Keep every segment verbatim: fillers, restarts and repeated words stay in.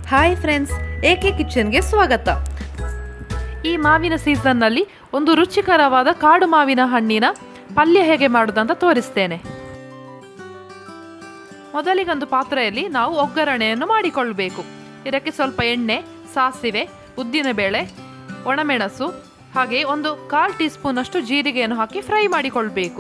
Hi friends, ಏಕೆ ಕಿಚನ್ಗೆ ಸ್ವಾಗತ. ಈ ಮಾವಿನ ಸೀಸನ್ನಲ್ಲಿ ಒಂದು ರುಚಿಕರವಾದ ಕಾಡು ಮಾವಿನ ಹಣ್ಣಿನ ಪಲ್ಯ ಹೇಗೆ ಮಾಡೋದಂತ ತೋರಿಸ್ತೇನೆ. ಮೊದಲಿಗೊಂದು ಪಾತ್ರೆಯಲ್ಲಿ ನಾವು ಒಗ್ಗರಣೆಯನ್ನು ಮಾಡಿಕೊಳ್ಳಬೇಕು. ಇದಕ್ಕೆ ಸ್ವಲ್ಪ ಎಣ್ಣೆ, ಸಾಸಿವೆ, ಉದ್ದಿನಬೇಳೆ, ಒಣಮೆಣಸು ಹಾಗೆ ಒಂದು ಕಾಲು ಟೀ ಸ್ಪೂನ್ ಅಷ್ಟು ಜೀರಿಗೆಯನ್ನು ಹಾಕಿ ಫ್ರೈ ಮಾಡಿಕೊಳ್ಬೇಕು.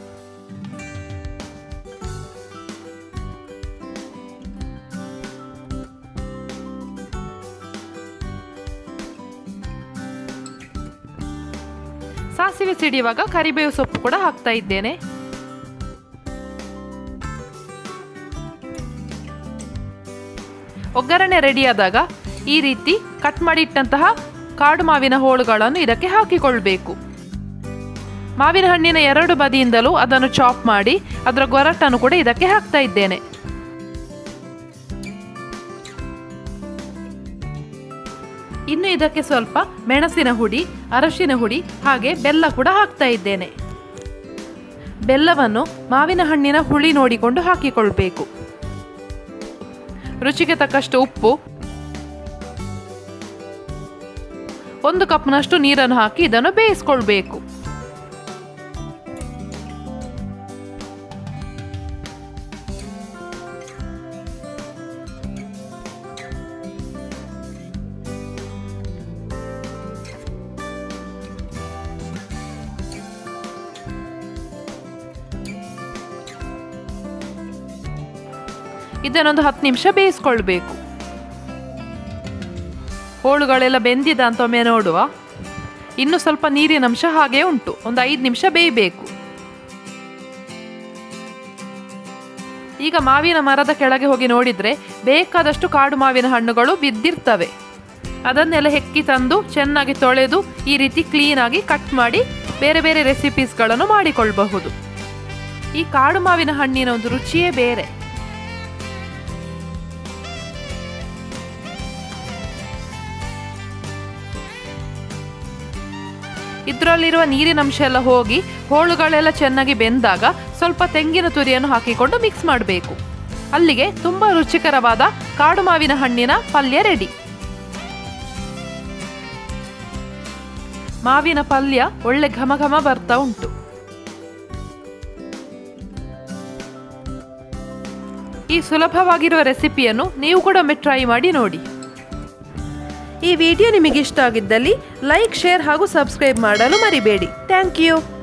ಸಾಸಿವೆ ಸಿಡಿಯುವಾಗ ಕರಿಬೇವು ಸೊಪ್ಪು ಕೂಡ ಹಾಕ್ತಾ ಇದ್ದೇನೆ. ಒಗ್ಗರಣೆ ರೆಡಿಯಾದಾಗ ಈ ರೀತಿ ಕಟ್ ಮಾಡಿ ಇಟ್ಟಂತಹ ಕಾಡು ಮಾವಿನ ಹೋಳುಗಳನ್ನು ಇದಕ್ಕೆ ಹಾಕಿಕೊಳ್ಬೇಕು. ಮಾವಿನ ಹಣ್ಣಿನ ಎರಡು ಬದಿಯಿಂದಲೂ ಅದನ್ನು ಚಾಪ್ ಮಾಡಿ ಅದರ ಗೊರಟನ್ನು ಕೂಡ ಇದಕ್ಕೆ ಹಾಕ್ತಾ ಇದ್ದೇನೆ. ಇನ್ನು ಇದಕ್ಕೆ ಸ್ವಲ್ಪ ಮೆಣಸಿನ ಹುಡಿ, ಅರಶಿನ ಹುಡಿ ಹಾಗೆ ಬೆಲ್ಲ ಕೂಡ ಹಾಕ್ತಾ ಇದ್ದೇನೆ. ಬೆಲ್ಲವನ್ನು ಮಾವಿನ ಹಣ್ಣಿನ ಹುಳಿ ನೋಡಿಕೊಂಡು ಹಾಕಿಕೊಳ್ಬೇಕು. ರುಚಿಗೆ ತಕ್ಕಷ್ಟು ಉಪ್ಪು, ಒಂದು ಕಪ್ನಷ್ಟು ನೀರನ್ನು ಹಾಕಿ ಇದನ್ನು ಬೇಯಿಸ್ಕೊಳ್ಬೇಕು. ಇದನ್ನೊಂದು ಹತ್ತು ನಿಮಿಷ ಬೇಯಿಸ್ಕೊಳ್ಬೇಕು. ಹೋಳುಗಳೆಲ್ಲ ಬೆಂದಿದ ಅಂತ ಒಮ್ಮೆ ನೋಡುವ. ಇನ್ನು ಸ್ವಲ್ಪ ನೀರಿನ ಅಂಶ ಹಾಗೆ ಉಂಟು, ಒಂದು ಐದು ನಿಮಿಷ ಬೇಯಬೇಕು. ಈಗ ಮಾವಿನ ಮರದ ಕೆಳಗೆ ಹೋಗಿ ನೋಡಿದ್ರೆ ಬೇಕಾದಷ್ಟು ಕಾಡು ಮಾವಿನ ಹಣ್ಣುಗಳು ಬಿದ್ದಿರ್ತವೆ. ಅದನ್ನೆಲ್ಲ ಹೆಕ್ಕಿ ತಂದು ಚೆನ್ನಾಗಿ ತೊಳೆದು ಈ ರೀತಿ ಕ್ಲೀನಾಗಿ ಕಟ್ ಮಾಡಿ ಬೇರೆ ಬೇರೆ ರೆಸಿಪೀಸ್ಗಳನ್ನು ಮಾಡಿಕೊಳ್ಳಬಹುದು. ಈ ಕಾಡು ಮಾವಿನ ಹಣ್ಣಿನ ಒಂದು ರುಚಿಯೇ ಬೇರೆ. ಇದರಲ್ಲಿರುವ ನೀರಿನ ಅಂಶ ಎಲ್ಲ ಹೋಗಿ ಹೋಳುಗಳೆಲ್ಲ ಚೆನ್ನಾಗಿ ಬೆಂದಾಗ ಸ್ವಲ್ಪ ತೆಂಗಿನ ತುರಿಯನ್ನು ಹಾಕಿಕೊಂಡು ಮಿಕ್ಸ್ ಮಾಡಬೇಕು. ಅಲ್ಲಿಗೆ ತುಂಬಾ ರುಚಿಕರವಾದ ಕಾಡು ಮಾವಿನ ಹಣ್ಣಿನ ಪಲ್ಯ ರೆಡಿ. ಮಾವಿನ ಪಲ್ಯ ಒಳ್ಳೆ ಘಮ ಘಮ ಬರ್ತಾ ಉಂಟು. ಈ ಸುಲಭವಾಗಿರುವ ರೆಸಿಪಿಯನ್ನು ನೀವು ಕೂಡ ಒಮ್ಮೆ ಟ್ರೈ ಮಾಡಿ ನೋಡಿ. ಈ ವಿಡಿಯೋ ನಿಮಗೆ ಇಷ್ಟ ಆಗಿದ್ದಲ್ಲಿ ಲೈಕ್, ಶೇರ್ ಹಾಗೂ ಸಬ್ಸ್ಕ್ರೈಬ್ ಮಾಡಲು ಮರಿಬೇಡಿ. Thank you.